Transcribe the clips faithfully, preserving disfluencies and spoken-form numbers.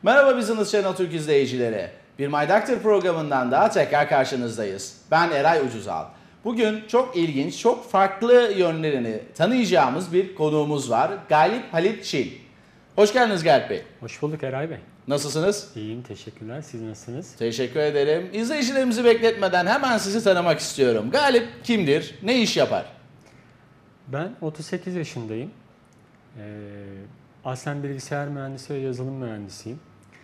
Merhaba Business Channel Türk izleyicileri. Bir My Doctor programından daha tekrar karşınızdayız. Ben Eray Ucuzal. Bugün çok ilginç, çok farklı yönlerini tanıyacağımız bir konuğumuz var. Galip Halit Çin. Hoş geldiniz Galip Bey. Hoş bulduk Eray Bey. Nasılsınız? İyiyim, teşekkürler. Siz nasılsınız? Teşekkür ederim. İzleyicilerimizi bekletmeden hemen sizi tanımak istiyorum. Galip kimdir? Ne iş yapar? Ben otuz sekiz yaşındayım. Ee, aslen bilgisayar mühendisi ve yazılım mühendisiyim.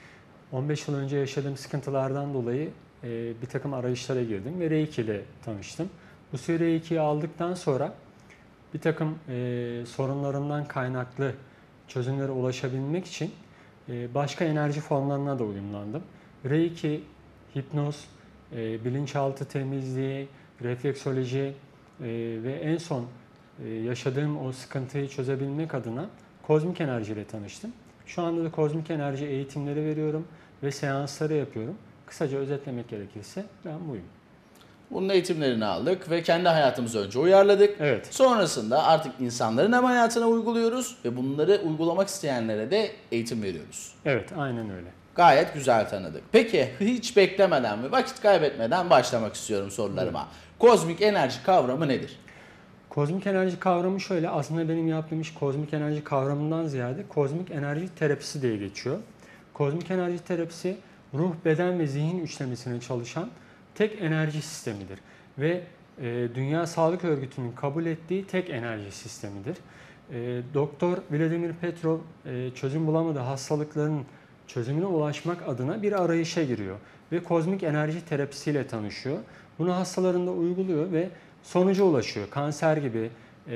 on beş yıl önce yaşadığım sıkıntılardan dolayı e, bir takım arayışlara girdim ve Reiki ile tanıştım. Bu süre Reiki'yi aldıktan sonra bir takım e, sorunlarımdan kaynaklı çözümlere ulaşabilmek için e, başka enerji formlarına da uyumlandım. Reiki, hipnoz, e, bilinçaltı temizliği, refleksoloji e, ve en son e, yaşadığım o sıkıntıyı çözebilmek adına kozmik enerji ile tanıştım. Şu anda da kozmik enerji eğitimleri veriyorum ve seansları yapıyorum. Kısaca özetlemek gerekirse ben buyum. Bunun eğitimlerini aldık ve kendi hayatımıza önce uyarladık. Evet. Sonrasında artık insanların hem hayatına uyguluyoruz ve bunları uygulamak isteyenlere de eğitim veriyoruz. Evet, aynen öyle. Gayet güzel tanıdık. Peki hiç beklemeden ve vakit kaybetmeden başlamak istiyorum sorularıma. Evet. Kozmik enerji kavramı nedir? Kozmik enerji kavramı şöyle, aslında benim yaptığım iş kozmik enerji kavramından ziyade kozmik enerji terapisi diye geçiyor. Kozmik enerji terapisi ruh, beden ve zihin üçlemesine çalışan tek enerji sistemidir. Ve e, Dünya Sağlık Örgütü'nün kabul ettiği tek enerji sistemidir. E, Doktor Vladimir Petrov e, çözüm bulamadığı hastalıkların çözümüne ulaşmak adına bir arayışa giriyor. Ve kozmik enerji terapisiyle tanışıyor. Bunu hastalarında uyguluyor ve sonuca ulaşıyor. Kanser gibi,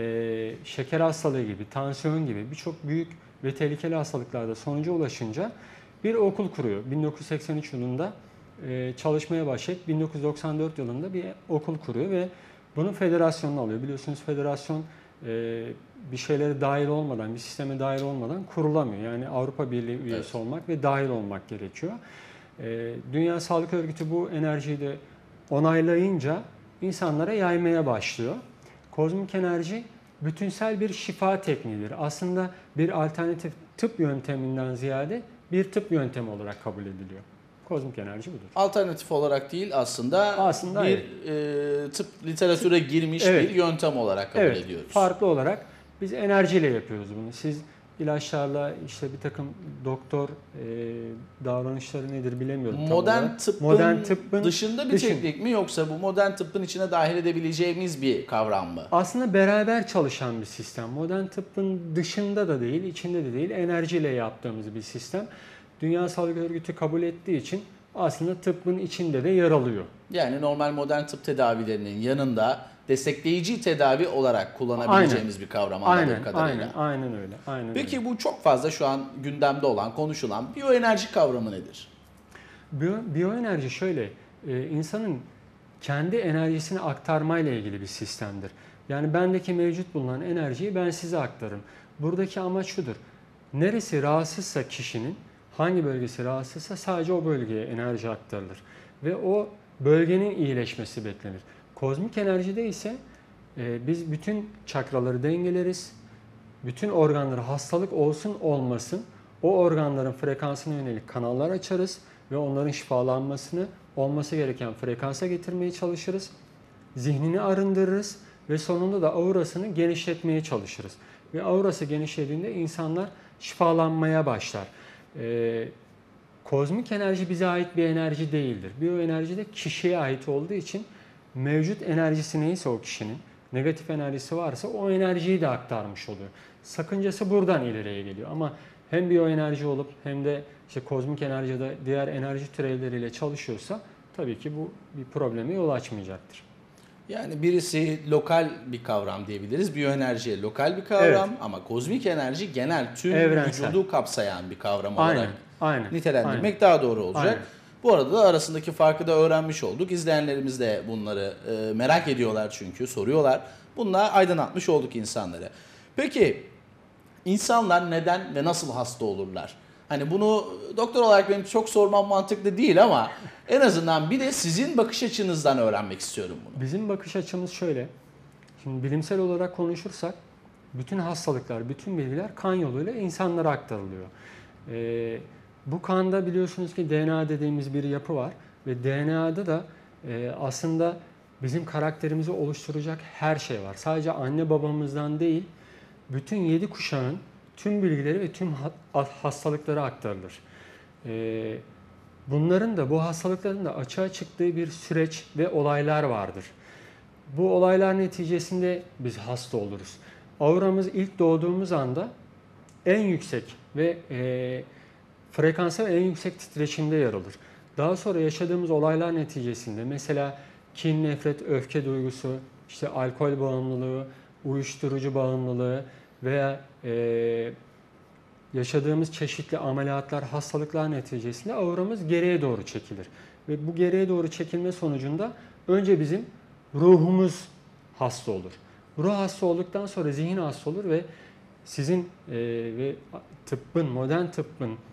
e, şeker hastalığı gibi, tansiyon gibi birçok büyük ve tehlikeli hastalıklarda sonuca ulaşınca bir okul kuruyor. bin dokuz yüz seksen üç yılında e, çalışmaya başlayıp bin dokuz yüz doksan dört yılında bir okul kuruyor ve bunun federasyonunu alıyor. Biliyorsunuz federasyon e, bir şeylere dahil olmadan, bir sisteme dahil olmadan kurulamıyor. Yani Avrupa Birliği üyesi evet. olmak ve dahil olmak gerekiyor. E, Dünya Sağlık Örgütü bu enerjiyi de onaylayınca insanlara yaymaya başlıyor. Kozmik enerji bütünsel bir şifa tekniğidir. Aslında bir alternatif tıp yönteminden ziyade bir tıp yöntemi olarak kabul ediliyor. Kozmik enerji budur. Alternatif olarak değil aslında, aslında bir evet. e, tıp literatüre girmiş evet. bir yöntem olarak kabul evet. ediyoruz. Farklı olarak biz enerjiyle yapıyoruz bunu. Siz ilaçlarla işte bir takım doktor e, davranışları nedir bilemiyorum. Modern tıbbın, modern tıbbın dışında bir dışın. teknik mi yoksa bu modern tıbbın içine dahil edebileceğimiz bir kavram mı? Aslında beraber çalışan bir sistem. Modern tıbbın dışında da değil, içinde de değil, enerjiyle yaptığımız bir sistem. Dünya Sağlık Örgütü kabul ettiği için aslında tıbbın içinde de yer alıyor. Yani normal modern tıp tedavilerinin yanında destekleyici tedavi olarak kullanabileceğimiz aynen. bir kavram anladığım kadarıyla. Aynen, aynen öyle. Aynen Peki öyle. bu çok fazla şu an gündemde olan, konuşulan biyoenerji kavramı nedir? Biyo, biyoenerji şöyle, e, insanın kendi enerjisini aktarmayla ilgili bir sistemdir. Yani bendeki mevcut bulunan enerjiyi ben size aktarırım. Buradaki amaç şudur. Neresi rahatsızsa kişinin, hangi bölgesi rahatsızsa sadece o bölgeye enerji aktarılır. Ve o bölgenin iyileşmesi beklenir. Kozmik enerjide ise e, biz bütün çakraları dengeleriz. Bütün organları hastalık olsun olmasın o organların frekansına yönelik kanallar açarız ve onların şifalanmasını olması gereken frekansa getirmeye çalışırız. Zihnini arındırırız ve sonunda da aurasını genişletmeye çalışırız. Ve aurası genişlediğinde insanlar şifalanmaya başlar. Ee, kozmik enerji bize ait bir enerji değildir. Biyoenerji de kişiye ait olduğu için mevcut enerjisi neyse o kişinin, negatif enerjisi varsa o enerjiyi de aktarmış oluyor. Sakıncası buradan ileriye geliyor ama hem biyoenerji olup hem de işte kozmik enerjide diğer enerji türevleriyle çalışıyorsa tabii ki bu bir probleme yol açmayacaktır. Yani birisi lokal bir kavram diyebiliriz. Biyoenerji lokal bir kavram evet. ama kozmik enerji genel tüm evrensel. Vücudu kapsayan bir kavram aynen, olarak aynen, nitelendirmek aynen. daha doğru olacak. Aynen. Bu arada da arasındaki farkı da öğrenmiş olduk. İzleyenlerimiz de bunları e, merak ediyorlar çünkü soruyorlar. Bununla aydınlatmış olduk insanları. Peki insanlar neden ve nasıl hasta olurlar? Hani bunu doktor olarak benim çok sormam mantıklı değil ama en azından bir de sizin bakış açınızdan öğrenmek istiyorum bunu. Bizim bakış açımız şöyle. Şimdi bilimsel olarak konuşursak bütün hastalıklar, bütün bilgiler kan yoluyla insanlara aktarılıyor. Ee, Bu kanda biliyorsunuz ki D N A dediğimiz bir yapı var ve D N A'da da e, aslında bizim karakterimizi oluşturacak her şey var. Sadece anne babamızdan değil, bütün yedi kuşağın tüm bilgileri ve tüm hastalıkları aktarılır. E, bunların da, bu hastalıkların da açığa çıktığı bir süreç ve olaylar vardır. Bu olaylar neticesinde biz hasta oluruz. Auramız ilk doğduğumuz anda en yüksek ve e, frekansa ve en yüksek titreşimde yer alır. Daha sonra yaşadığımız olaylar neticesinde mesela kin, nefret, öfke duygusu, işte alkol bağımlılığı, uyuşturucu bağımlılığı veya e, yaşadığımız çeşitli ameliyatlar, hastalıklar neticesinde auramız geriye doğru çekilir. Ve bu geriye doğru çekilme sonucunda önce bizim ruhumuz hasta olur. Ruh hasta olduktan sonra zihin hasta olur ve sizin e, ve tıbbın, modern tıbbın e,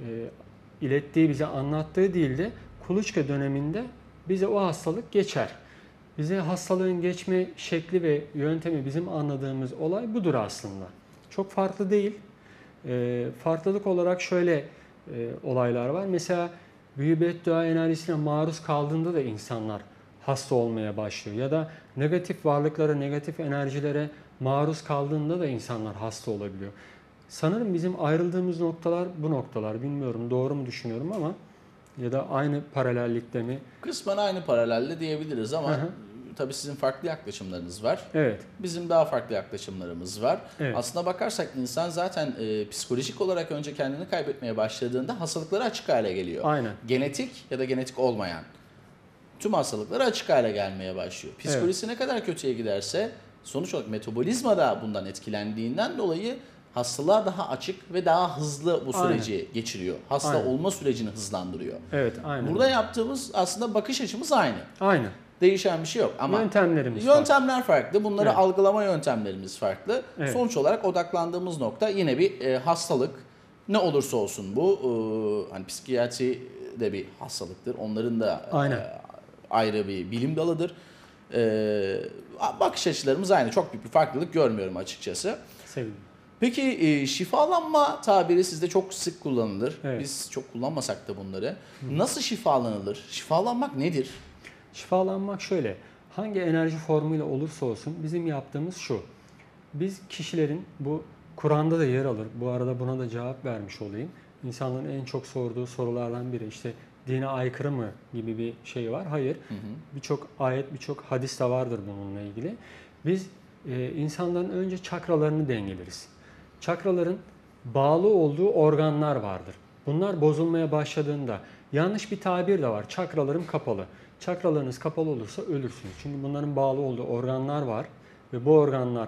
ilettiği, bize anlattığı dilde kuluçka döneminde bize o hastalık geçer. Bize hastalığın geçme şekli ve yöntemi bizim anladığımız olay budur aslında. Çok farklı değil. E, farklılık olarak şöyle e, olaylar var. Mesela büyü beddua enerjisine maruz kaldığında da insanlar hasta olmaya başlıyor. Ya da negatif varlıklara, negatif enerjilere maruz kaldığında da insanlar hasta olabiliyor. Sanırım bizim ayrıldığımız noktalar bu noktalar. Bilmiyorum, doğru mu düşünüyorum ama ya da aynı paralellikte mi? Kısmen aynı paralelde diyebiliriz ama Hı hı. tabii sizin farklı yaklaşımlarınız var. Evet. Bizim daha farklı yaklaşımlarımız var. Evet. Aslına bakarsak insan zaten e, psikolojik olarak önce kendini kaybetmeye başladığında hastalıklara açık hale geliyor. Aynen. Genetik ya da genetik olmayan tüm hastalıklara açık hale gelmeye başlıyor. Psikolojisi evet. ne kadar kötüye giderse sonuç olarak metabolizma da bundan etkilendiğinden dolayı hastalığa daha açık ve daha hızlı bu süreci aynen. geçiriyor. Hasta aynen. olma sürecini hızlandırıyor. Evet, aynen. Burada yaptığımız aslında bakış açımız aynı. Aynı. Değişen bir şey yok ama yöntemlerimiz yöntemler farklı. farklı. Bunları evet. algılama yöntemlerimiz farklı. Evet. Sonuç olarak odaklandığımız nokta yine bir e, hastalık. Ne olursa olsun bu e, hani psikiyatri de bir hastalıktır. Onların da e, ayrı bir bilim dalıdır. E, bakış açılarımız aynı. Çok büyük bir farklılık görmüyorum açıkçası. Sevindim. Peki e, şifalanma tabiri sizde çok sık kullanılır. Evet. Biz çok kullanmasak da bunları. Hı. Nasıl şifalanılır? Şifalanmak nedir? Şifalanmak şöyle, hangi enerji formuyla olursa olsun bizim yaptığımız şu. Biz kişilerin, bu Kur'an'da da yer alır, bu arada buna da cevap vermiş olayım. İnsanların en çok sorduğu sorulardan biri işte dine aykırı mı gibi bir şey var. Hayır, birçok ayet, birçok hadis de vardır bununla ilgili. Biz e, insanların önce çakralarını dengeleriz. Çakraların bağlı olduğu organlar vardır. Bunlar bozulmaya başladığında, yanlış bir tabir de var, çakralarım kapalı. Çakralarınız kapalı olursa ölürsünüz. Çünkü bunların bağlı olduğu organlar var ve bu organlar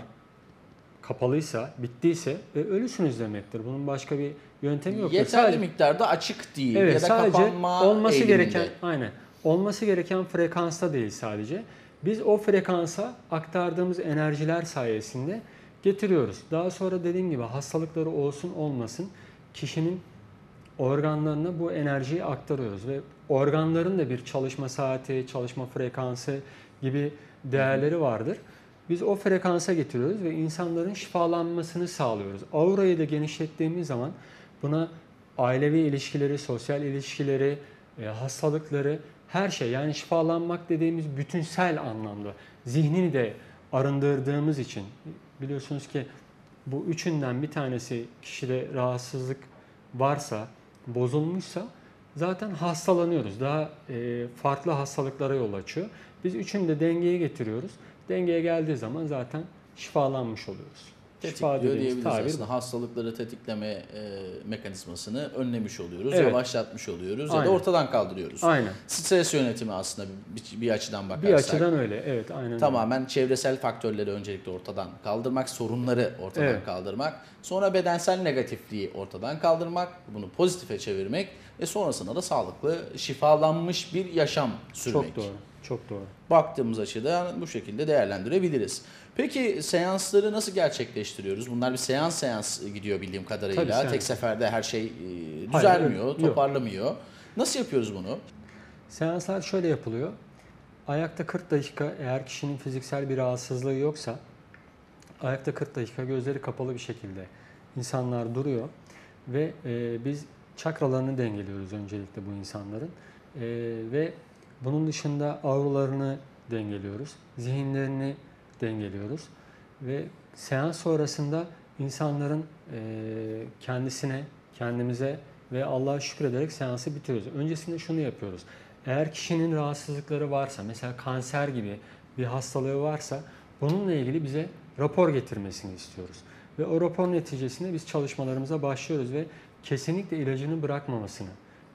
kapalıysa, bittiyse ve ölüsünüz demektir. Bunun başka bir yöntemi yok. Yeterli sadece, miktarda açık değil evet, ya da sadece kapanma olması eğiliminde. gereken, aynen, olması gereken frekansta değil sadece. Biz o frekansa aktardığımız enerjiler sayesinde getiriyoruz. Daha sonra dediğim gibi hastalıkları olsun olmasın kişinin organlarına bu enerjiyi aktarıyoruz ve organların da bir çalışma saati, çalışma frekansı gibi değerleri vardır. Biz o frekansa getiriyoruz ve insanların şifalanmasını sağlıyoruz. Aurayı da genişlettiğimiz zaman buna ailevi ilişkileri, sosyal ilişkileri, hastalıkları, her şey, yani şifalanmak dediğimiz bütünsel anlamda zihnini de arındırdığımız için, biliyorsunuz ki bu üçünden bir tanesi kişide rahatsızlık varsa, bozulmuşsa zaten hastalanıyoruz. Daha e, farklı hastalıklara yol açıyor. Biz üçünü de dengeye getiriyoruz. Dengeye geldiği zaman zaten şifalanmış oluyoruz. Tetikliyor diyebiliriz aslında. Hastalıkları tetikleme e, mekanizmasını önlemiş oluyoruz, evet. yavaşlatmış oluyoruz aynen. ya da ortadan kaldırıyoruz. Aynen. Stres yönetimi aslında bir, bir açıdan bakarsak. Bir açıdan öyle, evet. Aynen tamamen öyle. Çevresel faktörleri öncelikle ortadan kaldırmak, sorunları ortadan evet. kaldırmak, sonra bedensel negatifliği ortadan kaldırmak, bunu pozitife çevirmek ve sonrasında da sağlıklı, şifalanmış bir yaşam sürmek. Çok doğru. Çok doğru. Baktığımız açıdan bu şekilde değerlendirebiliriz. Peki seansları nasıl gerçekleştiriyoruz? Bunlar bir seans seans gidiyor bildiğim kadarıyla. Tabii, Tek seferde her şey düzelmiyor, Hayır, toparlamıyor. Yok. Nasıl yapıyoruz bunu? Seanslar şöyle yapılıyor. Ayakta kırk dakika, eğer kişinin fiziksel bir rahatsızlığı yoksa ayakta kırk dakika gözleri kapalı bir şekilde insanlar duruyor ve e, biz çakralarını dengeliyoruz öncelikle bu insanların. Ee, ve bunun dışında auralarını dengeliyoruz, zihinlerini dengeliyoruz ve seans sonrasında insanların e, kendisine, kendimize ve Allah'a şükrederek seansı bitiriyoruz. Öncesinde şunu yapıyoruz. Eğer kişinin rahatsızlıkları varsa, mesela kanser gibi bir hastalığı varsa bununla ilgili bize rapor getirmesini istiyoruz. Ve o rapor neticesinde biz çalışmalarımıza başlıyoruz ve kesinlikle ilacını bırakmamasını,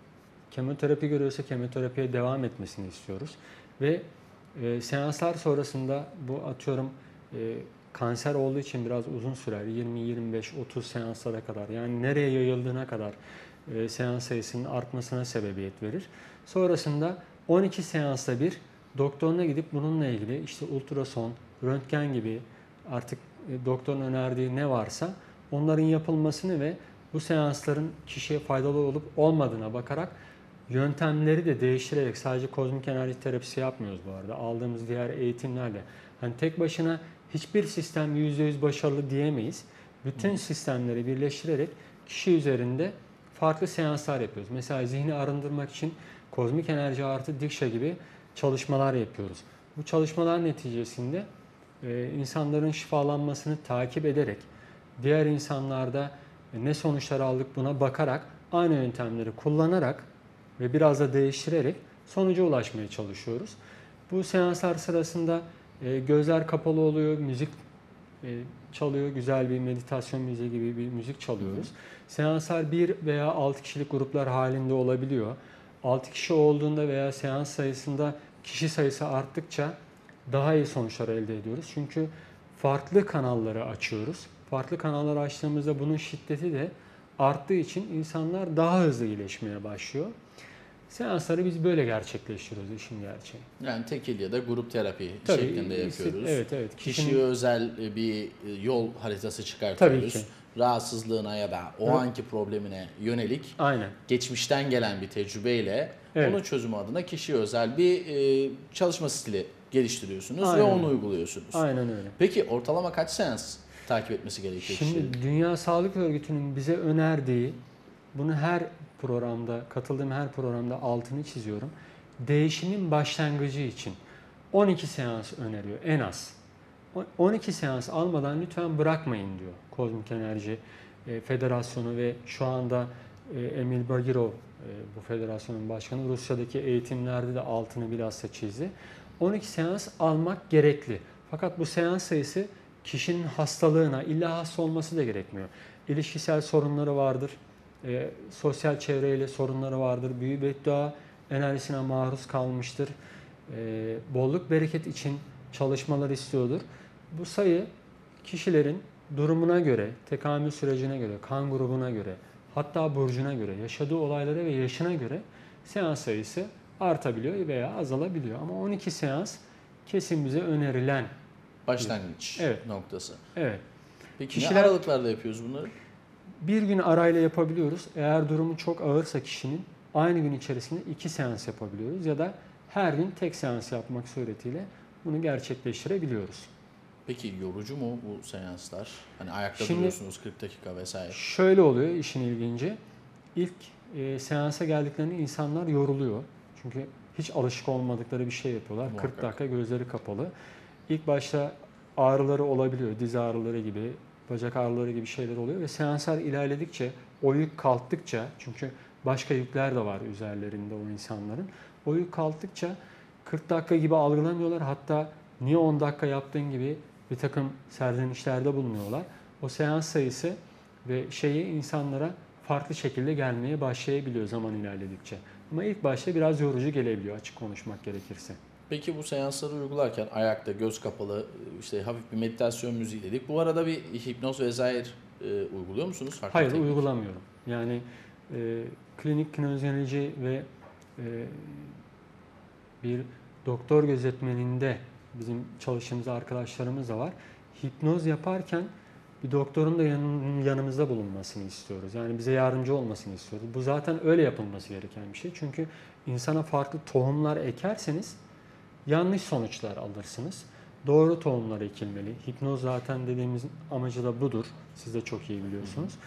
kemoterapi görüyorsa kemoterapiye devam etmesini istiyoruz. Ve e, seanslar sonrasında bu atıyorum e, kanser olduğu için biraz uzun sürer. yirmi, yirmi beş, otuz seanslara kadar, yani nereye yayıldığına kadar e, seans sayısının artmasına sebebiyet verir. Sonrasında on iki seansta bir doktoruna gidip bununla ilgili işte ultrason, röntgen gibi artık e, doktorun önerdiği ne varsa onların yapılmasını ve bu seansların kişiye faydalı olup olmadığına bakarak yöntemleri de değiştirerek, sadece kozmik enerji terapisi yapmıyoruz bu arada. Aldığımız diğer eğitimlerle. Hani tek başına hiçbir sistem yüzde yüz başarılı diyemeyiz. Bütün sistemleri birleştirerek kişi üzerinde farklı seanslar yapıyoruz. Mesela zihni arındırmak için kozmik enerji artı dikşa gibi çalışmalar yapıyoruz. Bu çalışmalar neticesinde e, insanların şifalanmasını takip ederek, diğer insanlarda ne sonuçlar aldık buna bakarak, aynı yöntemleri kullanarak ve biraz da değiştirerek sonuca ulaşmaya çalışıyoruz. Bu seanslar sırasında e, gözler kapalı oluyor, müzik e, çalıyor, güzel bir meditasyon müziği gibi bir müzik çalıyoruz. Hı hı. Seanslar bir veya altı kişilik gruplar halinde olabiliyor. altı kişi olduğunda veya seans sayısında kişi sayısı arttıkça daha iyi sonuçlar elde ediyoruz. Çünkü farklı kanalları açıyoruz. Farklı kanalları açtığımızda bunun şiddeti de arttığı için insanlar daha hızlı iyileşmeye başlıyor. Seansları biz böyle gerçekleştiriyoruz, işin gerçeği. Yani tekil ya da grup terapi Tabii, şeklinde yapıyoruz. Evet, evet. Kişiye Kişinin... özel bir yol haritası çıkartıyoruz. Tabii ki. Rahatsızlığına ya da o evet. anki problemine yönelik Aynen. geçmişten gelen bir tecrübeyle evet. onun çözümü adına kişiye özel bir e, çalışma stili geliştiriyorsunuz Aynen. ve onu uyguluyorsunuz. Aynen öyle. Peki ortalama kaç seans takip etmesi gerekiyor Şimdi kişinin? Dünya Sağlık Örgütü'nün bize önerdiği, bunu her programda, katıldığım her programda altını çiziyorum. Değişimin başlangıcı için on iki seans öneriyor en az. on iki seans almadan lütfen bırakmayın diyor Kozmik Enerji Federasyonu ve şu anda Emil Bagirov bu federasyonun başkanı, Rusya'daki eğitimlerde de altını bilhassa çizdi. on iki seans almak gerekli. Fakat bu seans sayısı kişinin hastalığına, illa hasta olması da gerekmiyor. İlişkisel sorunları vardır, e, sosyal çevreyle sorunları vardır, büyü beddua enerjisine maruz kalmıştır, e, bolluk bereket için çalışmalar istiyordur. Bu sayı kişilerin durumuna göre, tekamül sürecine göre, kan grubuna göre, hatta burcuna göre, yaşadığı olaylara ve yaşına göre seans sayısı artabiliyor veya azalabiliyor. Ama on iki seans kesin bize önerilen başlangıç evet. noktası. Evet. Peki Kişiler, ne aralıklarda yapıyoruz bunları? Bir gün arayla yapabiliyoruz. Eğer durumu çok ağırsa kişinin aynı gün içerisinde iki seans yapabiliyoruz ya da her gün tek seans yapmak suretiyle bunu gerçekleştirebiliyoruz. Peki yorucu mu bu seanslar? Hani ayakta Şimdi, duruyorsunuz kırk dakika vesaire. Şöyle oluyor işin ilginci. İlk e, seansa geldiklerinde insanlar yoruluyor. Çünkü hiç alışık olmadıkları bir şey yapıyorlar. Muhakkak. kırk dakika gözleri kapalı. İlk başta ağrıları olabiliyor. Diz ağrıları gibi, bacak ağrıları gibi şeyler oluyor ve seanslar ilerledikçe, o yük kalktıkça, çünkü başka yükler de var üzerlerinde o insanların. O yük kalktıkça kırk dakika gibi algılamıyorlar. Hatta niye on dakika yaptığın gibi bir takım serzenişlerde bulunuyorlar. O seans sayısı ve şeyi insanlara farklı şekilde gelmeye başlayabiliyor zaman ilerledikçe. Ama ilk başta biraz yorucu gelebiliyor, açık konuşmak gerekirse. Peki bu seansları uygularken ayakta, göz kapalı, işte hafif bir meditasyon müziği dedik. Bu arada bir hipnoz vesaire e, uyguluyor musunuz? Farklı Hayır, teknik. uygulamıyorum. Yani e, klinik kineziyoloji ve e, bir doktor gözetmeninde bizim çalıştığımız arkadaşlarımız da var. Hipnoz yaparken bir doktorun da yan, yanımızda bulunmasını istiyoruz. Yani bize yardımcı olmasını istiyoruz. Bu zaten öyle yapılması gereken bir şey. Çünkü insana farklı tohumlar ekerseniz yanlış sonuçlar alırsınız. Doğru tohumlar ekilmeli. Hipnoz zaten dediğimiz amacı da budur. Siz de çok iyi biliyorsunuz.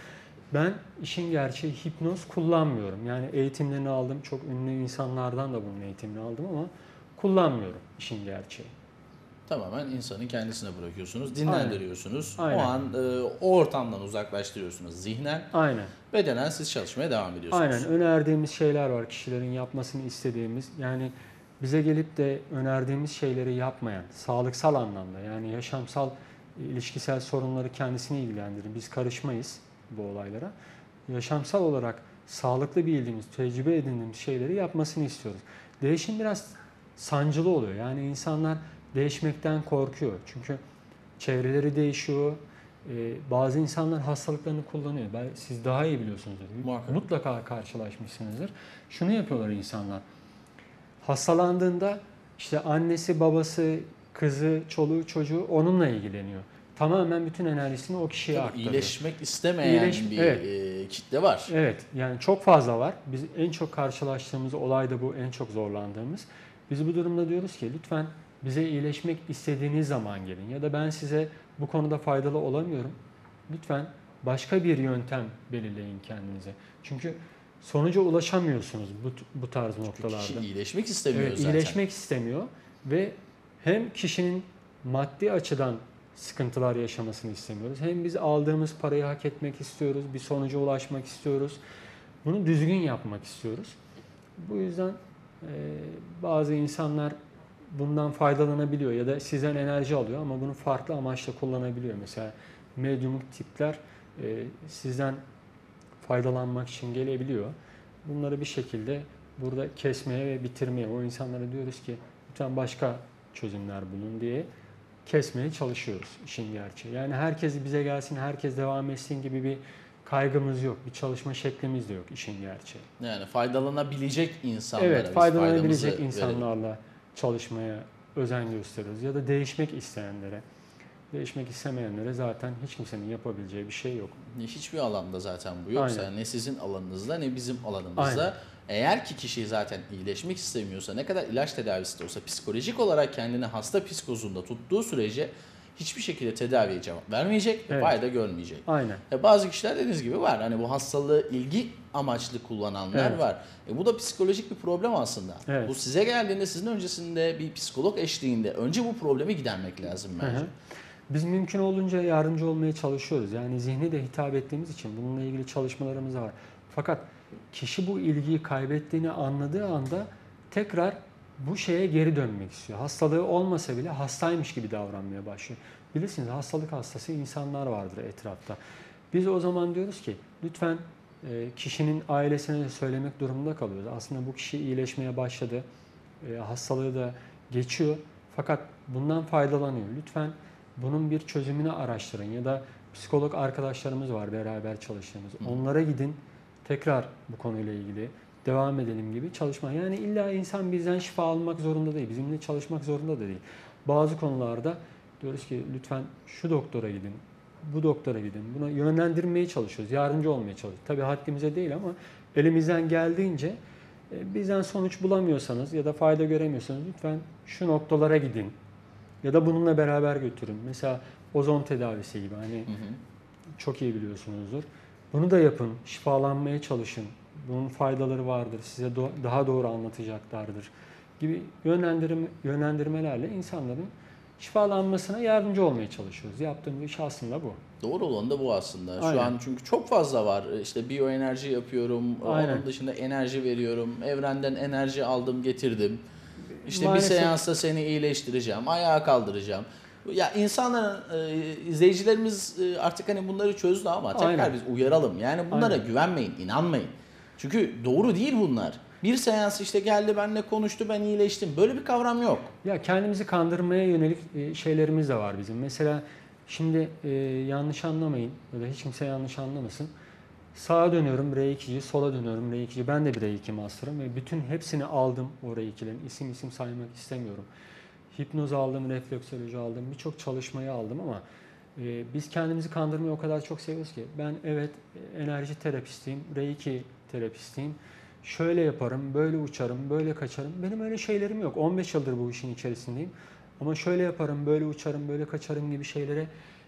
Ben işin gerçeği hipnoz kullanmıyorum. Yani eğitimlerini aldım. Çok ünlü insanlardan da bunun eğitimini aldım ama kullanmıyorum işin gerçeği. Tamamen insanın kendisine bırakıyorsunuz, Aynen. dinlendiriyorsunuz. O Aynen. an e, o ortamdan uzaklaştırıyorsunuz zihnen. Aynen. Bedenen siz çalışmaya devam ediyorsunuz. Aynen. Önerdiğimiz şeyler var kişilerin yapmasını istediğimiz. Yani bize gelip de önerdiğimiz şeyleri yapmayan, sağlıksal anlamda yani yaşamsal, ilişkisel sorunları kendisini ilgilendirir. Biz karışmayız bu olaylara. Yaşamsal olarak sağlıklı bildiğimiz, tecrübe edindiğimiz şeyleri yapmasını istiyoruz. Değişim biraz sancılı oluyor. Yani insanlar değişmekten korkuyor. Çünkü çevreleri değişiyor. Ee, bazı insanlar hastalıklarını kullanıyor. Ben, siz daha iyi biliyorsunuzdur. Muhakkak. Mutlaka karşılaşmışsınızdır. Şunu yapıyorlar insanlar. Hastalandığında işte annesi, babası, kızı, çoluğu, çocuğu onunla ilgileniyor. Tamamen bütün enerjisini o kişiye Tabii aktarıyor. iyileşmek istemeyen İyileş- bir evet. e, kitle var. Evet, yani çok fazla var. Biz en çok karşılaştığımız olay da bu, en çok zorlandığımız. Biz bu durumda diyoruz ki lütfen bize iyileşmek istediğiniz zaman gelin. Ya da ben size bu konuda faydalı olamıyorum. Lütfen başka bir yöntem belirleyin kendinize. Çünkü sonuca ulaşamıyorsunuz bu, bu tarz Çünkü noktalarda. kişi iyileşmek istemiyor Evet, zaten. iyileşmek istemiyor ve hem kişinin maddi açıdan sıkıntılar yaşamasını istemiyoruz. Hem biz aldığımız parayı hak etmek istiyoruz, bir sonuca ulaşmak istiyoruz. Bunu düzgün yapmak istiyoruz. Bu yüzden e, bazı insanlar bundan faydalanabiliyor ya da sizden enerji alıyor ama bunu farklı amaçla kullanabiliyor. Mesela medyumluk tipler e, sizden faydalanmak için gelebiliyor. Bunları bir şekilde burada kesmeye ve bitirmeye, o insanlara diyoruz ki lütfen başka çözümler bulun diye kesmeye çalışıyoruz işin gerçeği. Yani herkes bize gelsin, herkes devam etsin gibi bir kaygımız yok. Bir çalışma şeklimiz de yok işin gerçeği. Yani faydalanabilecek insanlara Evet, biz faydalanabilecek faydamızı insanlarla verelim. çalışmaya özen gösteriyoruz. Ya da değişmek isteyenlere, değişmek istemeyenlere zaten hiç kimsenin yapabileceği bir şey yok. Hiçbir alanda zaten bu yoksa Aynen. ne sizin alanınızda ne bizim alanımızda. Aynen. Eğer ki kişi zaten iyileşmek istemiyorsa, ne kadar ilaç tedavisi de olsa, psikolojik olarak kendini hasta psikozunda tuttuğu sürece hiçbir şekilde tedaviye cevap vermeyecek ve Evet. fayda görmeyecek. Aynen. E bazı kişiler dediğiniz gibi var. Hani bu hastalığı ilgi amaçlı kullananlar Evet. var. E bu da psikolojik bir problem aslında. Evet. Bu size geldiğinde sizin öncesinde bir psikolog eşliğinde önce bu problemi gidermek lazım Hı bence. hı. Biz mümkün olduğunca yardımcı olmaya çalışıyoruz. Yani zihni de hitap ettiğimiz için bununla ilgili çalışmalarımız da var. Fakat kişi bu ilgiyi kaybettiğini anladığı anda tekrar bu şeye geri dönmek istiyor. Hastalığı olmasa bile hastaymış gibi davranmaya başlıyor. Bilirsiniz hastalık hastası insanlar vardır etrafta. Biz o zaman diyoruz ki lütfen e, kişinin ailesine de söylemek durumunda kalıyoruz. Aslında bu kişi iyileşmeye başladı. E, hastalığı da geçiyor. Fakat bundan faydalanıyor. Lütfen bunun bir çözümünü araştırın ya da psikolog arkadaşlarımız var beraber çalıştığımız. Hı. Onlara gidin. Tekrar bu konuyla ilgili devam edelim gibi çalışma. Yani illa insan bizden şifa almak zorunda değil. Bizimle çalışmak zorunda da değil. Bazı konularda diyoruz ki lütfen şu doktora gidin, bu doktora gidin. Buna yönlendirmeye çalışıyoruz. Yardımcı olmaya çalışıyoruz. Tabii haddimize değil ama elimizden geldiğince e, bizden sonuç bulamıyorsanız ya da fayda göremiyorsanız lütfen şu noktalara gidin. Ya da bununla beraber götürün. Mesela ozon tedavisi gibi hani Hı hı. çok iyi biliyorsunuzdur. Bunu da yapın, şifalanmaya çalışın. Bunun faydaları vardır, size do- daha doğru anlatacaklardır gibi yönlendirme, yönlendirmelerle insanların şifalanmasına yardımcı olmaya çalışıyoruz. Yaptığımız iş aslında bu. Doğru olan da bu aslında. Şu Aynen. an çünkü çok fazla var. İşte biyoenerji yapıyorum. Aynen. Onun dışında enerji veriyorum. Evrenden enerji aldım, getirdim. İşte Maalesef- bir seansta seni iyileştireceğim, ayağa kaldıracağım. Ya insanların, e, izleyicilerimiz e, artık hani bunları çözdü ama tekrar Aynen. biz uyaralım. Yani bunlara Aynen. güvenmeyin, inanmayın. Çünkü doğru değil bunlar. Bir seans işte geldi benimle konuştu, ben iyileştim. Böyle bir kavram yok. Ya kendimizi kandırmaya yönelik e, şeylerimiz de var bizim. Mesela şimdi e, yanlış anlamayın ya da hiç kimse yanlış anlamasın. Sağa dönüyorum R ikici, sola dönüyorum R ikici. Ben de bir R iki master'ım ve bütün hepsini aldım o R ikilerin. İsim isim saymak istemiyorum. Hipnoz aldım, refleksoloji aldım, birçok çalışmayı aldım ama e, biz kendimizi kandırmayı o kadar çok seviyoruz ki. Ben evet enerji terapistiyim, R iki terapistiyim. Şöyle yaparım, böyle uçarım, böyle kaçarım. Benim öyle şeylerim yok. on beş yıldır bu işin içerisindeyim. Ama şöyle yaparım, böyle uçarım, böyle kaçarım gibi şeylere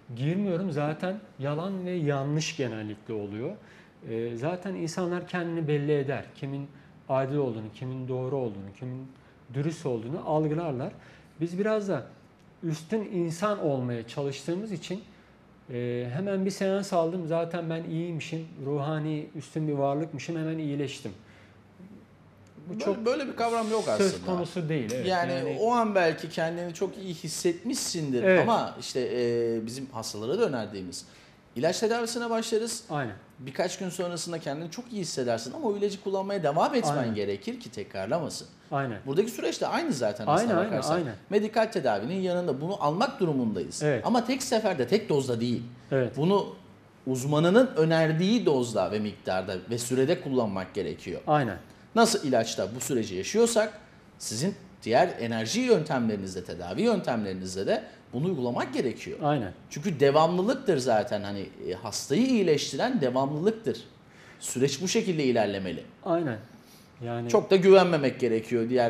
girmiyorum. Zaten yalan ve yanlış genellikle oluyor. E, zaten insanlar kendini belli eder. Kimin adil olduğunu, kimin doğru olduğunu, kimin dürüst olduğunu algılarlar. Biz biraz da üstün insan olmaya çalıştığımız için e, hemen bir seans aldım. Zaten ben iyiymişim, ruhani üstün bir varlıkmışım, hemen iyileştim. Bu Böyle, çok böyle bir kavram yok aslında. söz konusu değil. Evet. Yani, Yani o an belki kendini çok iyi hissetmişsindir Evet. ama işte e, bizim hastalara da önerdiğimiz ilaç tedavisine başlarız. aynen. Birkaç gün sonrasında kendini çok iyi hissedersin ama o ilacı kullanmaya devam etmen Aynen. gerekir ki tekrarlamasın. Aynen. Buradaki süreç de aynı zaten Aynen, aslına aynen, bakarsan. aynen. Medikal tedavinin yanında bunu almak durumundayız. Evet. Ama tek seferde, tek dozda değil. Evet. Bunu uzmanının önerdiği dozda ve miktarda ve sürede kullanmak gerekiyor. Aynen. Nasıl ilaçta bu süreci yaşıyorsak sizin diğer enerji yöntemlerinizde, tedavi yöntemlerinizde de bunu uygulamak gerekiyor. Aynen. Çünkü devamlılıktır zaten hani e, hastayı iyileştiren devamlılıktır. Süreç bu şekilde ilerlemeli. Aynen. Yani Çok da güvenmemek gerekiyor diğer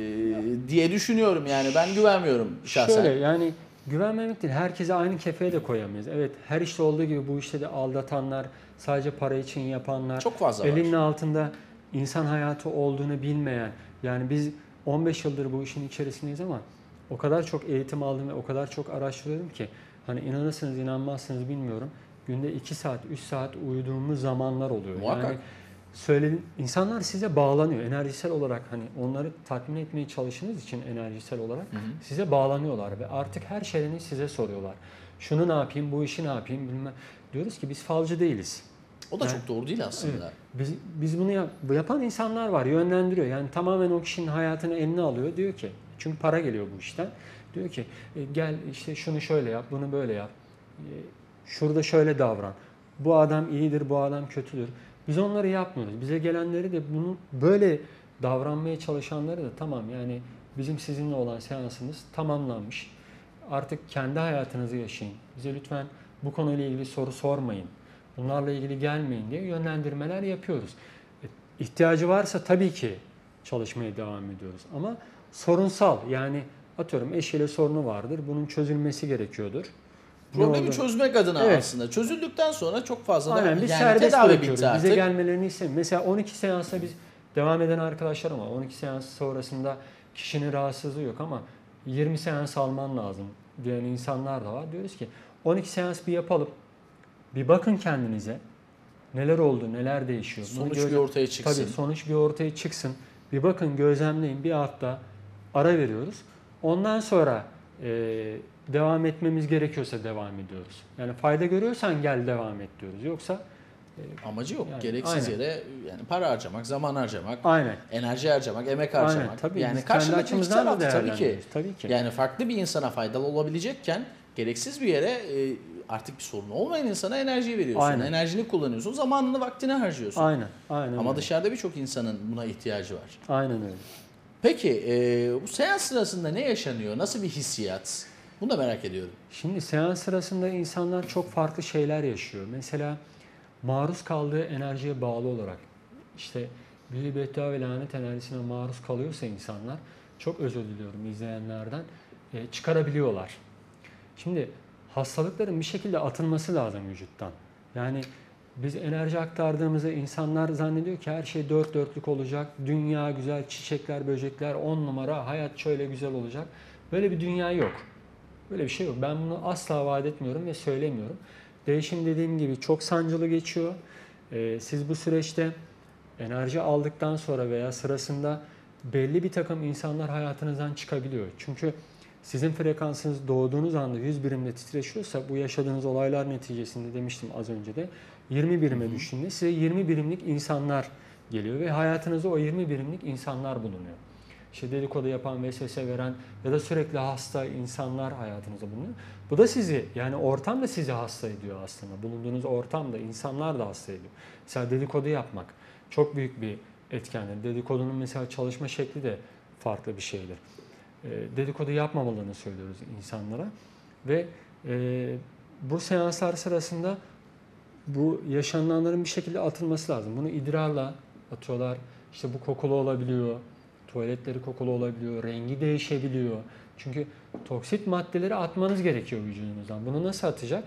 e, diye düşünüyorum yani ben güvenmiyorum şahsen. şöyle yani güvenmemek değil. Herkese aynı kefeye de koyamayız. Evet, her işte olduğu gibi bu işte de aldatanlar, sadece para için yapanlar, Çok fazla var. elinin altında insan hayatı olduğunu bilmeyen. Yani biz on beş yıldır bu işin içerisindeyiz ama o kadar çok eğitim aldım ve o kadar çok araştırıyorum ki hani inanırsınız inanmazsınız bilmiyorum. Günde iki saat, üç saat uyuduğumuz zamanlar oluyor. Muhakkak. Yani söyledim, insanlar size bağlanıyor enerjisel olarak, hani onları tatmin etmeye çalıştığınız için enerjisel olarak Hı hı. size bağlanıyorlar ve artık her şeyini size soruyorlar. Şunu ne yapayım, bu işi ne yapayım bilmem. Diyoruz ki biz falcı değiliz. O da Yani- çok doğru değil aslında. Evet. Biz, biz bunu yap, bu yapan insanlar var, yönlendiriyor. Yani tamamen o kişinin hayatını eline alıyor. Diyor ki, çünkü para geliyor bu işten. Diyor ki e, gel işte şunu şöyle yap, bunu böyle yap. E, şurada şöyle davran. Bu adam iyidir, bu adam kötüdür. Biz onları yapmıyoruz. Bize gelenleri de bunu böyle davranmaya çalışanları da tamam yani bizim sizinle olan seansımız tamamlanmış. Artık kendi hayatınızı yaşayın. Bize lütfen bu konuyla ilgili soru sormayın. Bunlarla ilgili gelmeyin diye yönlendirmeler yapıyoruz. E, İhtiyacı varsa tabii ki çalışmaya devam ediyoruz. Ama sorunsal yani atıyorum eşiyle sorunu vardır. Bunun çözülmesi gerekiyordur. Ne Problemi oldu? çözmek adına Evet. aslında. Çözüldükten sonra çok fazla da Aynen biz yani serbest tedavi bırakıyoruz. bitti artık. Bize gelmelerini istemiyoruz. Mesela on iki seansta biz devam eden arkadaşlar ama on iki seans sonrasında kişinin rahatsızlığı yok ama yirmi seans alman lazım diyen insanlar da var. Diyoruz ki on iki seans bir yapalım. Bir bakın kendinize. Neler oldu, neler değişiyor. Bunu Sonuç gözlem- bir ortaya çıksın. Tabii sonuç bir ortaya çıksın. Bir bakın, gözlemleyin. Bir hafta ara veriyoruz. Ondan sonra e, devam etmemiz gerekiyorsa devam ediyoruz. Yani fayda görüyorsan gel devam et diyoruz. Yoksa Amacı yok. Yani, Gereksiz aynen. yere yani para harcamak, zaman harcamak, aynen. enerji harcamak, emek harcamak. Aynen. Tabii yani biz kendi karşılıklı iki açımızdan da taraflı tabii ki. değerlendiriyoruz. Tabii ki. Yani farklı bir insana faydalı olabilecekken gereksiz bir yere e, artık bir sorun olmayan insana enerji veriyorsun. Aynen. Enerjini kullanıyorsun, zamanını, vaktini harcıyorsun. Aynen. Aynen. Ama öyle. dışarıda birçok insanın buna ihtiyacı var. Aynen öyle. Peki e, bu seans sırasında ne yaşanıyor? Nasıl bir hissiyat? Bunu da merak ediyorum. Şimdi seans sırasında insanlar çok farklı şeyler yaşıyor. Mesela maruz kaldığı enerjiye bağlı olarak işte büyü, beddua ve lanet enerjisine maruz kalıyorsa insanlar, çok özür diliyorum izleyenlerden, e, çıkarabiliyorlar. Şimdi hastalıkların bir şekilde atılması lazım vücuttan. Yani biz enerji aktardığımızda insanlar zannediyor ki her şey dört dörtlük olacak. Dünya güzel, çiçekler, böcekler on numara, hayat şöyle güzel olacak. Böyle bir dünya yok. Böyle bir şey yok. Ben bunu asla vaat etmiyorum ve söylemiyorum. Değişim dediğim gibi çok sancılı geçiyor. Ee, siz bu süreçte enerji aldıktan sonra veya sırasında belli bir takım insanlar hayatınızdan çıkabiliyor. Çünkü sizin frekansınız doğduğunuz anda yüz birimde titreşiyorsa bu yaşadığınız olaylar neticesinde demiştim az önce de yirmi birime düştüğünde size yirmi birimlik insanlar geliyor ve hayatınızda o yirmi birimlik insanlar bulunuyor. İşte dedikodu yapan, vesvese veren ya da sürekli hasta insanlar hayatınızda bulunuyor. Bu da sizi, yani ortam da sizi hasta ediyor aslında. Bulunduğunuz ortam da, insanlar da hasta ediyor. Mesela dedikodu yapmak çok büyük bir etkendir. Dedikodunun mesela çalışma şekli de farklı bir şeydir. E, dedikodu yapmamalarını söylüyoruz insanlara. Ve e, bu seanslar sırasında bu yaşananların bir şekilde atılması lazım. Bunu idrarla atıyorlar. İşte bu kokulu olabiliyor, tuvaletleri kokulu olabiliyor, rengi değişebiliyor. Çünkü toksit maddeleri atmanız gerekiyor vücudunuzdan. Bunu nasıl atacak?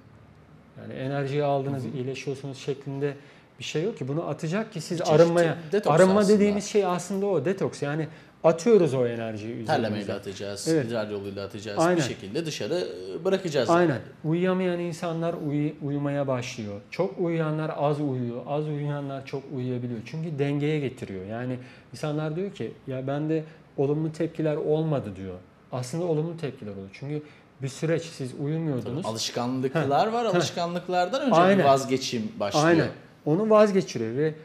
Yani enerjiyi aldınız, hı hı. iyileşiyorsunuz şeklinde bir şey yok ki. Bunu atacak ki siz arınmaya... Arınma aslında. Dediğimiz şey aslında o, detoks. Yani atıyoruz o enerjiyi üzerimize. Terlemeyle atacağız, evet. idrar yoluyla atacağız. Aynen. Bir şekilde dışarı bırakacağız. Aynen. Yani. Uyuyamayan insanlar uy- uyumaya başlıyor. Çok uyuyanlar az uyuyor. Az uyuyanlar çok uyuyabiliyor. Çünkü dengeye getiriyor. Yani insanlar diyor ki ya bende olumlu tepkiler olmadı diyor. Aslında olumlu tepkiler oluyor. Çünkü bir süreç siz uyumuyordunuz. Tabii, alışkanlıklar var. Alışkanlıklardan önce Aynen. bir vazgeçim başlıyor. Aynen. Onu vazgeçiriyor ve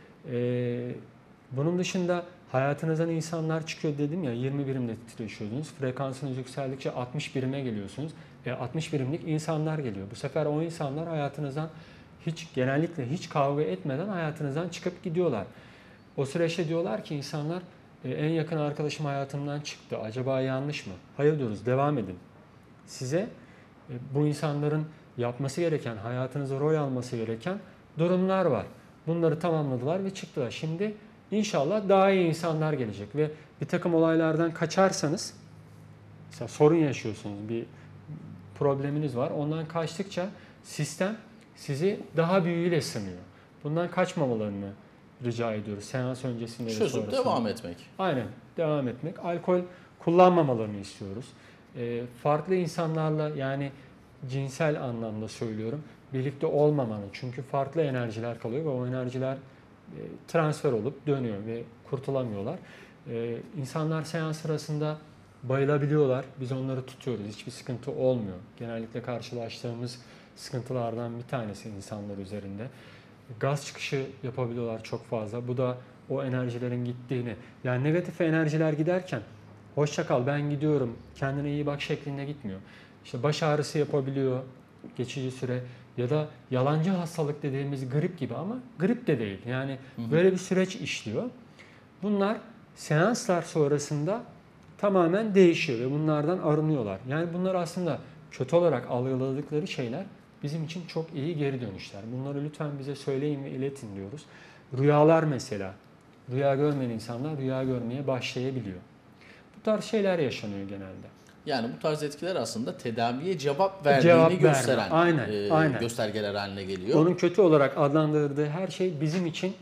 e, bunun dışında hayatınızdan insanlar çıkıyor dedim ya, yirmi birimde titreşiyordunuz. Frekansınız yükseldikçe altmış birime geliyorsunuz. E, altmış birimlik insanlar geliyor. Bu sefer o insanlar hayatınızdan hiç genellikle hiç kavga etmeden hayatınızdan çıkıp gidiyorlar. O süreçte diyorlar ki insanlar e, en yakın arkadaşım hayatımdan çıktı. Acaba yanlış mı? Hayır diyoruz, devam edin. Size e, bu insanların yapması gereken, hayatınıza rol alması gereken durumlar var. Bunları tamamladılar ve çıktılar. Şimdi İnşallah daha iyi insanlar gelecek ve bir takım olaylardan kaçarsanız, mesela sorun yaşıyorsunuz, bir probleminiz var. Ondan kaçtıkça sistem sizi daha büyüğüyle sınıyor. Bundan kaçmamalarını rica ediyoruz seans öncesinde ve sonrasında. Çözüp devam etmek. Aynen, devam etmek. Alkol kullanmamalarını istiyoruz. E, farklı insanlarla, yani cinsel anlamda söylüyorum, birlikte olmamanı. Çünkü farklı enerjiler kalıyor ve o enerjiler transfer olup dönüyor ve kurtulamıyorlar. Ee, insanlar seans sırasında bayılabiliyorlar. Biz onları tutuyoruz. Hiçbir sıkıntı olmuyor. Genellikle karşılaştığımız sıkıntılardan bir tanesi insanlar üzerinde. Gaz çıkışı yapabiliyorlar çok fazla. Bu da o enerjilerin gittiğini. Yani negatif enerjiler giderken hoşça kal, ben gidiyorum, kendine iyi bak şeklinde gitmiyor. İşte baş ağrısı yapabiliyor geçici süre. Ya da yalancı hastalık dediğimiz grip gibi, ama grip de değil. Yani hı hı. böyle bir süreç işliyor. Bunlar seanslar sonrasında tamamen değişiyor ve bunlardan arınıyorlar. Yani bunlar aslında kötü olarak algıladıkları şeyler bizim için çok iyi geri dönüşler. Bunları lütfen bize söyleyin ve iletin diyoruz. Rüyalar mesela. Rüya görmeyen insanlar rüya görmeye başlayabiliyor. Bu tarz şeyler yaşanıyor genelde. Yani bu tarz etkiler aslında tedaviye cevap verdiğini cevap gösteren aynen, e, aynen. göstergeler haline geliyor. Onun kötü olarak adlandırdığı her şey bizim için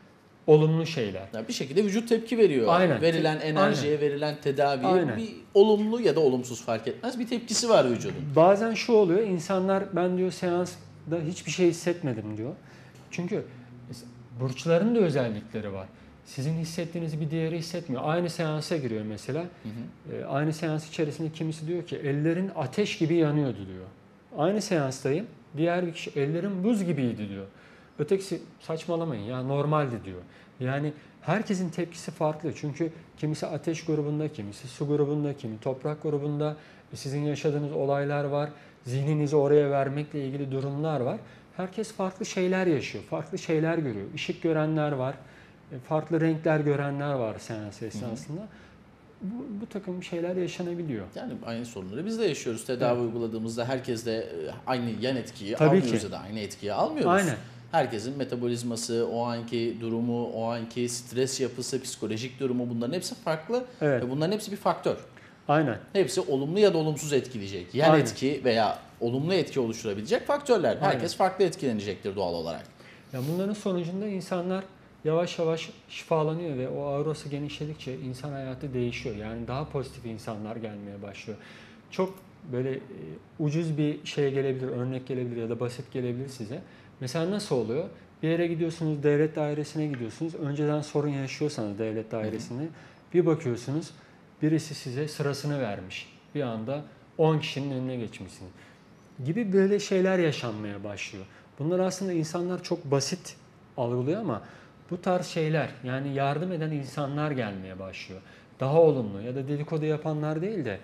olumlu şeyler. Yani bir şekilde vücut tepki veriyor. Aynen. Verilen enerjiye, aynen. verilen tedaviye aynen. bir olumlu ya da olumsuz fark etmez bir tepkisi var vücudun. Bazen şu oluyor, insanlar ben diyor seansta hiçbir şey hissetmedim diyor. Çünkü burçların da özellikleri var. Sizin hissettiğinizi bir diğeri hissetmiyor. Aynı seansa giriyor mesela. Hı hı. E, aynı seans içerisinde kimisi diyor ki ellerin ateş gibi yanıyordu diyor. Aynı seanstayım. Diğer bir kişi ellerin buz gibiydi diyor. Ötekisi saçmalamayın ya, normaldi diyor. Yani herkesin tepkisi farklı. Çünkü kimisi ateş grubunda, kimisi su grubunda, kimi toprak grubunda. Sizin yaşadığınız olaylar var. Zihninizi oraya vermekle ilgili durumlar var. Herkes farklı şeyler yaşıyor. Farklı şeyler görüyor. Işık görenler var. Farklı renkler görenler var seans esnasında. Hı hı. Bu, bu takım şeyler yaşanabiliyor. Yani aynı sorunları biz de yaşıyoruz. Tedavi evet. uyguladığımızda herkes de aynı yan etkiyi Tabii almıyoruz ki. ya da aynı etkiyi almıyoruz. Aynen. Herkesin metabolizması, o anki durumu, o anki stres yapısı, psikolojik durumu, bunların hepsi farklı. Evet. Ve bunların hepsi bir faktör. Aynen. Hepsi olumlu ya da olumsuz etkileyecek. Yan Aynen. etki veya olumlu etki oluşturabilecek faktörler. Herkes Aynen. farklı etkilenecektir doğal olarak. Ya bunların sonucunda insanlar yavaş yavaş şifalanıyor ve o aurası genişledikçe insan hayatı değişiyor. Yani daha pozitif insanlar gelmeye başlıyor. Çok böyle e, ucuz bir şey gelebilir, örnek gelebilir ya da basit gelebilir size. Mesela nasıl oluyor? Bir yere gidiyorsunuz, devlet dairesine gidiyorsunuz. Önceden sorun yaşıyorsanız devlet dairesinde bir bakıyorsunuz birisi size sırasını vermiş. Bir anda on kişinin önüne geçmişsiniz gibi böyle şeyler yaşanmaya başlıyor. Bunlar aslında insanlar çok basit algılıyor ama bu tarz şeyler, yani yardım eden insanlar gelmeye başlıyor. Daha olumlu ya da dedikodu yapanlar değil de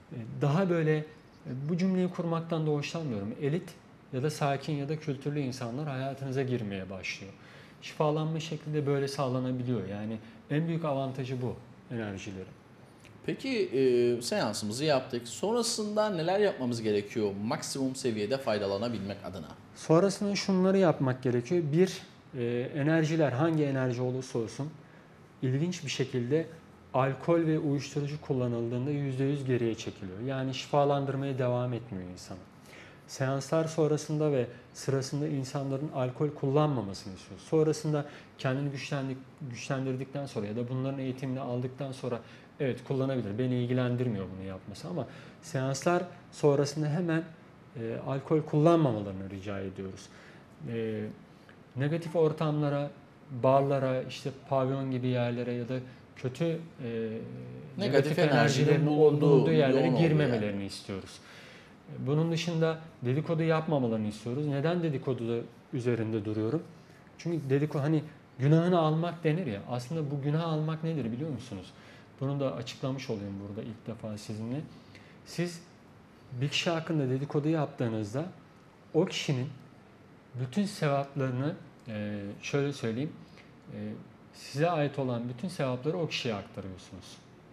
daha böyle, bu cümleyi kurmaktan da hoşlanmıyorum. Elit ya da sakin ya da kültürlü insanlar hayatınıza girmeye başlıyor. Şifalanma şekli de böyle sağlanabiliyor. Yani en büyük avantajı bu enerjilerin. Peki e, seansımızı yaptık. Sonrasında neler yapmamız gerekiyor maksimum seviyede faydalanabilmek adına? Sonrasında şunları yapmak gerekiyor. Bir, e, enerjiler hangi enerji olursa olsun ilginç bir şekilde alkol ve uyuşturucu kullanıldığında yüzde yüz geriye çekiliyor. Yani şifalandırmaya devam etmiyor insana. Seanslar sonrasında ve sırasında insanların alkol kullanmamasını istiyoruz. Sonrasında kendini güçlendik, güçlendirdikten sonra ya da bunların eğitimini aldıktan sonra evet kullanabilir. Beni ilgilendirmiyor bunu yapması ama seanslar sonrasında hemen e, alkol kullanmamalarını rica ediyoruz. E, negatif ortamlara, barlara, işte pavyon gibi yerlere ya da kötü e, negatif, Negatif enerjilerin enerjinin olduğu, bulunduğu yerlere yoğun olduğu girmemelerini yani. istiyoruz. Bunun dışında dedikodu yapmamalarını istiyoruz. Neden dedikodu üzerinde duruyorum? Çünkü dedikodu hani günahını almak denir ya. Aslında bu günah almak nedir biliyor musunuz? Bunu da açıklamış olayım burada ilk defa sizinle. Siz bir kişi hakkında dedikodu yaptığınızda o kişinin bütün sevaplarını e, şöyle söyleyeyim e, size ait olan bütün sevapları o kişiye aktarıyorsunuz.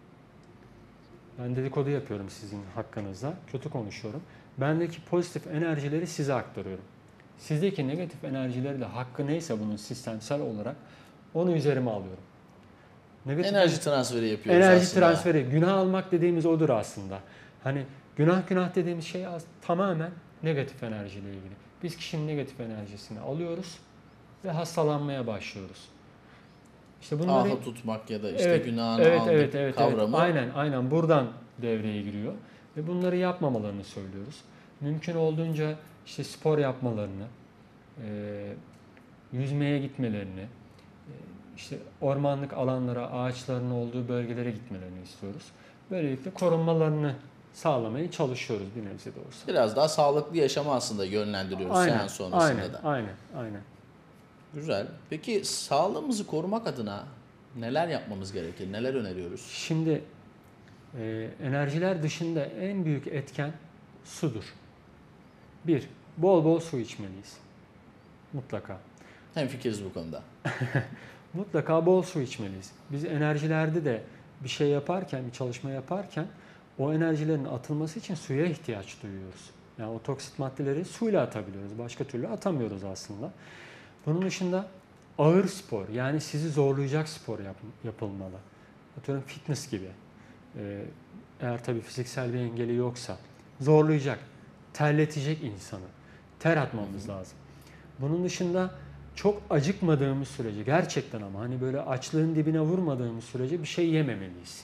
Ben dedikodu yapıyorum sizin hakkınızda, kötü konuşuyorum. Bendeki pozitif enerjileri size aktarıyorum. Sizdeki negatif enerjileri de hakkı neyse bunun sistemsel olarak onu üzerime alıyorum. Negatif Enerji transferi yapıyoruz enerji aslında. transferi, günah almak dediğimiz odur aslında. Hani günah günah dediğimiz şey az- tamamen negatif enerjiyle ilgili. Biz kişinin negatif enerjisini alıyoruz ve hastalanmaya başlıyoruz. İşte bunları Ahı tutmak ya da işte evet, günahını evet, aldık evet, evet, kavramı. Evet. Aynen, aynen buradan devreye giriyor. Ve bunları yapmamalarını söylüyoruz. Mümkün olduğunca işte spor yapmalarını, e, yüzmeye gitmelerini, e, işte ormanlık alanlara, ağaçların olduğu bölgelere gitmelerini istiyoruz. Böylelikle korunmalarını sağlamaya çalışıyoruz bir nebze de olsa. Biraz daha sağlıklı yaşama aslında yönlendiriyoruz seans sonrasında aynen, da. aynen, aynen. Güzel. Peki sağlığımızı korumak adına neler yapmamız gerekir? Neler öneriyoruz? Şimdi e, enerjiler dışında en büyük etken sudur. Bir, bol bol su içmeliyiz. Mutlaka. Hemfikiriz bu konuda. Mutlaka bol su içmeliyiz. Biz enerjilerde de bir şey yaparken, bir çalışma yaparken o enerjilerin atılması için suya ihtiyaç duyuyoruz. Yani o toksit maddeleri suyla atabiliyoruz. Başka türlü atamıyoruz aslında. Bunun dışında ağır spor, yani sizi zorlayacak spor yap, yapılmalı. Atıyorum fitness gibi. Ee, eğer tabii fiziksel bir engeli yoksa zorlayacak, terletecek insanı. Ter atmamız lazım. Bunun dışında çok acıkmadığımız sürece, gerçekten ama hani böyle açlığın dibine vurmadığımız sürece bir şey yememeliyiz.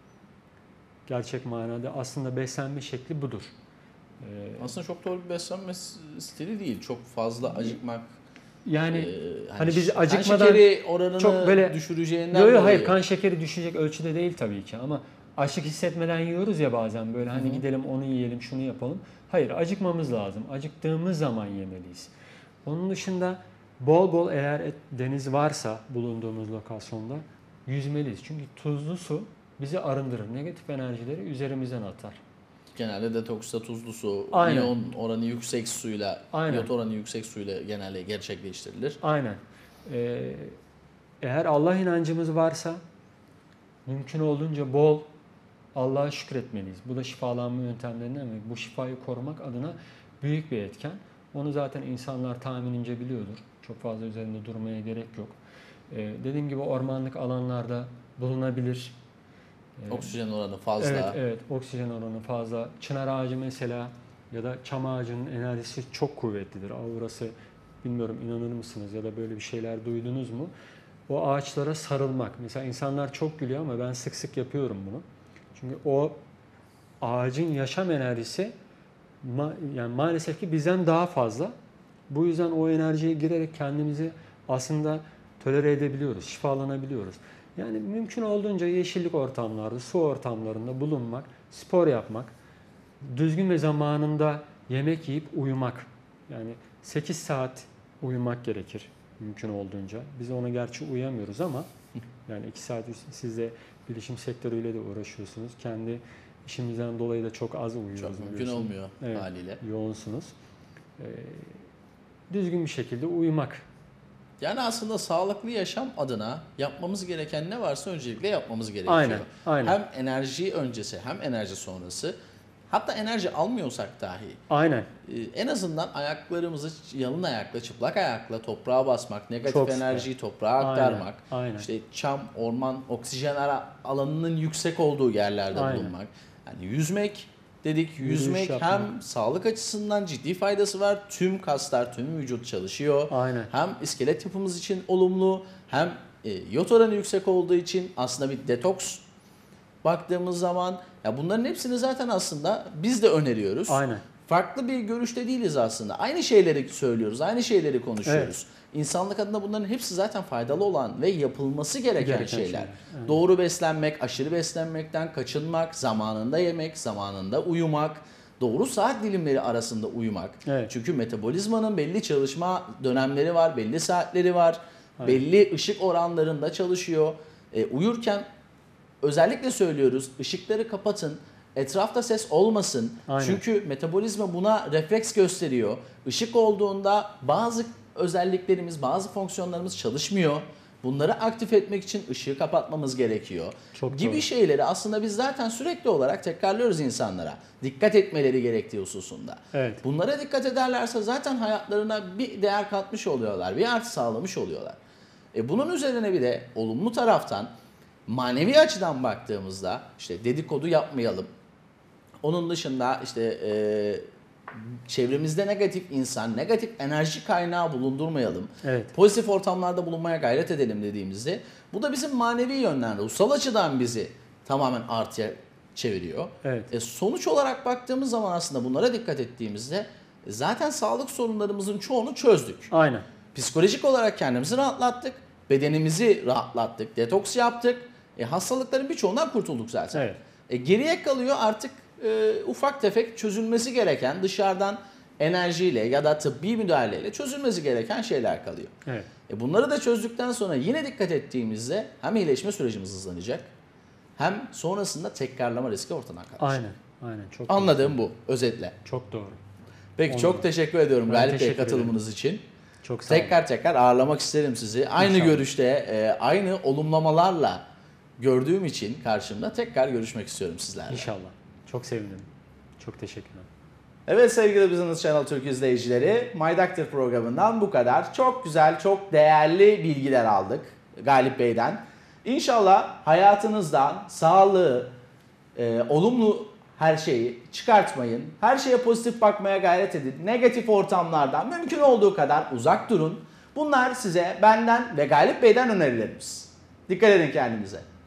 Gerçek manada aslında beslenme şekli budur. Ee, Aslında çok doğru bir beslenme stili değil. Çok fazla acıkmak. yani e, hani biz kan acıkmadan şekeri oranını çok böyle düşüreceğinden Yok yok dolayı. hayır, kan şekeri düşecek ölçüde değil tabii ki ama açlık hissetmeden yiyoruz ya bazen böyle hani Hı hı. gidelim onu yiyelim şunu yapalım. Hayır, acıkmamız lazım. Acıktığımız zaman yemeliyiz. Onun dışında bol bol eğer et- deniz varsa bulunduğumuz lokasyonda yüzmeliyiz. Çünkü tuzlu su bizi arındırır. Negatif enerjileri üzerimizden atar. Genelde detoksta tuzlu su, Aynen. iyon oranı yüksek suyla, Aynen. iyot oranı yüksek suyla genelde gerçekleştirilir. Aynen. Ee, eğer Allah inancımız varsa mümkün olduğunca bol Allah'a şükretmeliyiz. Bu da şifalanma yöntemlerinden ve bu şifayı korumak adına büyük bir etken. Onu zaten insanlar tahminince biliyordur. Çok fazla üzerinde durmaya gerek yok. Ee, dediğim gibi ormanlık alanlarda bulunabilir. Ee, Oksijen oranı fazla. Evet, evet, oksijen oranı fazla. Çınar ağacı mesela ya da çam ağacının enerjisi çok kuvvetlidir. Aurası, bilmiyorum inanır mısınız ya da böyle bir şeyler duydunuz mu? O ağaçlara sarılmak. Mesela insanlar çok gülüyor ama ben sık sık yapıyorum bunu. Çünkü o ağacın yaşam enerjisi ma- yani maalesef ki bizden daha fazla. Bu yüzden o enerjiye girerek kendimizi aslında tolere edebiliyoruz, şifalanabiliyoruz. Yani mümkün olduğunca yeşillik ortamlarda, su ortamlarında bulunmak, spor yapmak, düzgün ve zamanında yemek yiyip uyumak. Yani sekiz saat uyumak gerekir mümkün olduğunca. Biz ona gerçi uyuyamıyoruz ama yani iki saat siz de bilişim sektörüyle de uğraşıyorsunuz. Kendi işimizden dolayı da çok az uyuyoruz. Çok mümkün biliyorsunuz. olmuyor Evet, haliyle. yoğunsunuz. Ee, düzgün bir şekilde uyumak. Yani aslında sağlıklı yaşam adına yapmamız gereken ne varsa öncelikle yapmamız gerekiyor. Aynen, aynen. Hem enerji öncesi hem enerji sonrası hatta enerji almıyorsak dahi Aynen. e, en azından ayaklarımızı yalın ayakla, çıplak ayakla toprağa basmak, negatif Çok enerjiyi süper. toprağa aktarmak, Aynen, aynen. işte çam, orman, oksijen ara- alanının yüksek olduğu yerlerde Aynen. bulunmak. Yani yüzmek dedik, Yürüyüş yüzmek yapmak. hem sağlık açısından ciddi faydası var. Tüm kaslar, tüm vücut çalışıyor. Aynen. Hem iskelet yapımız için olumlu, hem e, yod oranı yüksek olduğu için aslında bir detoks baktığımız zaman ya bunların hepsini zaten aslında biz de öneriyoruz. Aynen. Farklı bir görüşte değiliz aslında. Aynı şeyleri söylüyoruz, aynı şeyleri konuşuyoruz. İnsanlık adına bunların hepsi zaten faydalı olan ve yapılması gereken, Gereken şeyler. şeyler, evet. Doğru beslenmek, aşırı beslenmekten kaçınmak, zamanında yemek, zamanında uyumak, doğru saat dilimleri arasında uyumak. Evet. Çünkü metabolizmanın belli çalışma dönemleri var, belli saatleri var, Aynen. belli ışık oranlarında çalışıyor. E, uyurken özellikle söylüyoruz, ışıkları kapatın. Etrafta ses olmasın. Aynen. Çünkü metabolizma buna refleks gösteriyor. Işık olduğunda bazı özelliklerimiz, bazı fonksiyonlarımız çalışmıyor. Bunları aktif etmek için ışığı kapatmamız gerekiyor. Çok gibi doğru. şeyleri aslında biz zaten sürekli olarak tekrarlıyoruz insanlara. Dikkat etmeleri gerektiği hususunda. Evet. Bunlara dikkat ederlerse zaten hayatlarına bir değer katmış oluyorlar, bir artı sağlamış oluyorlar. E bunun üzerine bir de olumlu taraftan manevi açıdan baktığımızda işte dedikodu yapmayalım. Onun dışında işte e, çevremizde negatif insan, negatif enerji kaynağı bulundurmayalım. Evet. Pozitif ortamlarda bulunmaya gayret edelim dediğimizde bu da bizim manevi yönden, ruhsal açıdan bizi tamamen artıya çeviriyor. Evet. E, sonuç olarak baktığımız zaman aslında bunlara dikkat ettiğimizde zaten sağlık sorunlarımızın çoğunu çözdük. Aynen. Psikolojik olarak kendimizi rahatlattık, bedenimizi rahatlattık, detoks yaptık. E, hastalıkların birçoğundan kurtulduk zaten. Evet. E, geriye kalıyor artık e, ufak tefek çözülmesi gereken, dışarıdan enerjiyle ya da tıbbi müdahaleyle çözülmesi gereken şeyler kalıyor. Evet. E, bunları da çözdükten sonra yine dikkat ettiğimizde hem iyileşme sürecimiz hızlanacak hem sonrasında tekrarlama riski ortadan kalkacak. Aynen. Aynen. Çok Anladığım bu özetle. doğru. Çok doğru. Peki Anladım. çok teşekkür ediyorum Ben Galip Bey teşekkür katılımınız için. Çok sağ olun. Tekrar tekrar ağırlamak isterim sizi. Aynı İnşallah. görüşte, e, aynı olumlamalarla gördüğüm için karşımda tekrar görüşmek istiyorum sizlerle. İnşallah. Çok sevindim. Çok teşekkürler. Evet sevgili Business Channel Türk izleyicileri, My Doctor programından bu kadar. Çok güzel, çok değerli bilgiler aldık Galip Bey'den. İnşallah hayatınızdan sağlığı, e, olumlu her şeyi çıkartmayın. Her şeye pozitif bakmaya gayret edin. Negatif ortamlardan mümkün olduğu kadar uzak durun. Bunlar size benden ve Galip Bey'den önerilerimiz. Dikkat edin kendinize.